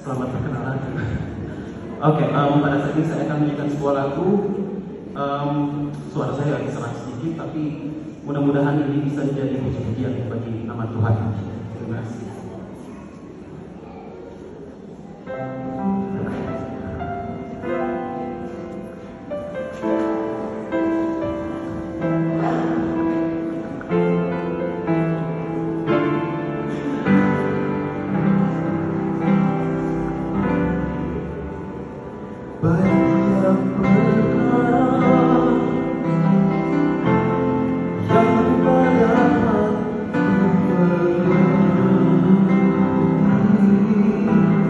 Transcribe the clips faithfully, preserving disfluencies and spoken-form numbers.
Selamat perkenalan. Oke, okay, um, pada saat ini saya akan menyanyikan sebuah lagu. Um, suara saya agak serak sedikit, tapi mudah-mudahan ini bisa menjadi puji-pujian bagi nama Tuhan. Terima kasih. Banyak perkara yang dapat kupenuhi,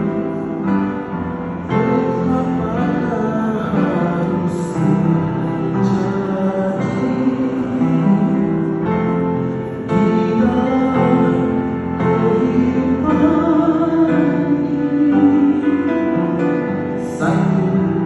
betapa harus terjadi di dalam kehidupan ini. Satu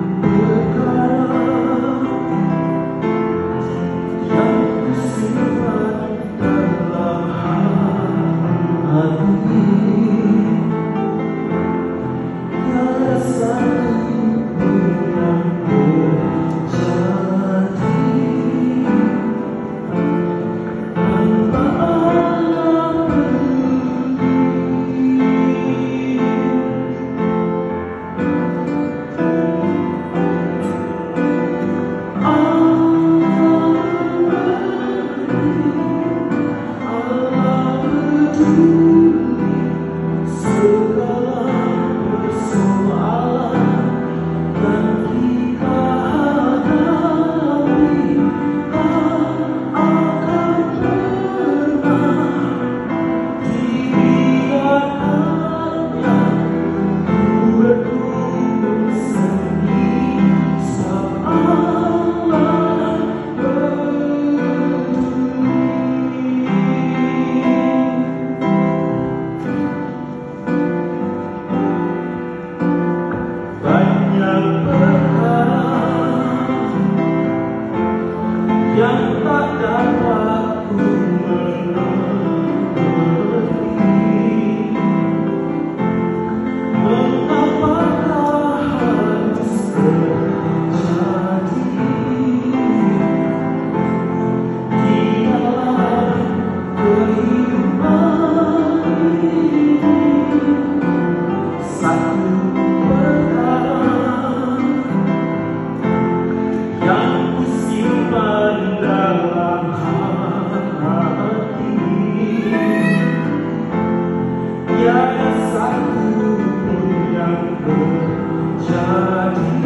yang tak dapat ku menuhi, mengapakah harus terjadi di dalam kehidupan ini. Satu perkara yang ku simpan dalam hati, tiada satu pun yang terjadi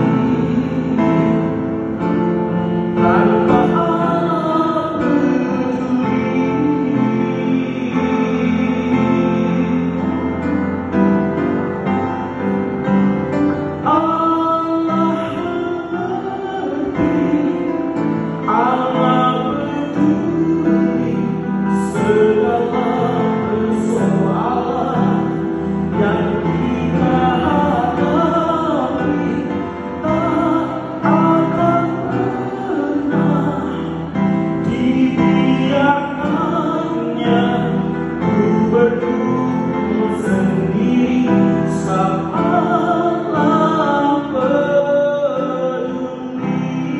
tanpa Allah peduli. Allah mengerti, Allah peduli segala persoalan yang kita hadapi. Tak akan pernah dibiarkannya ku berdua sendiri, sebab Allah peduli.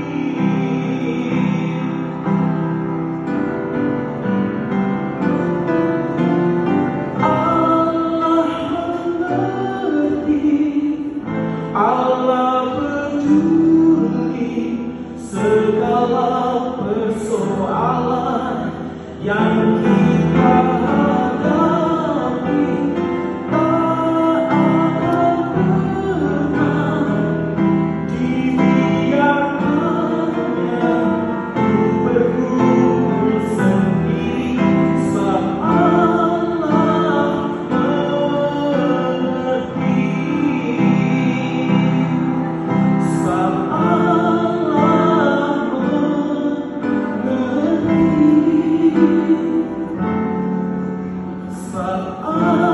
Allah peduli segala persoalan yang kita hadapi. Tak akan pernah dibiarkannya ku bergumul sendiri, sebab Allah mengerti. Sebab Allah mengerti. Sebab Allah